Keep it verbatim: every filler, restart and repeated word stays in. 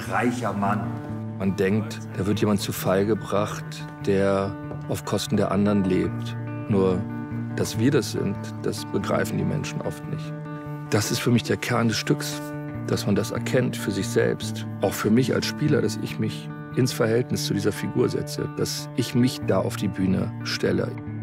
reicher Mann. Man denkt, da wird jemand zu Fall gebracht, der auf Kosten der anderen lebt. Nur, dass wir das sind, das begreifen die Menschen oft nicht. Das ist für mich der Kern des Stücks, dass man das erkennt für sich selbst. Auch für mich als Spieler, dass ich mich ins Verhältnis zu dieser Figur setze, dass ich mich da auf die Bühne stelle.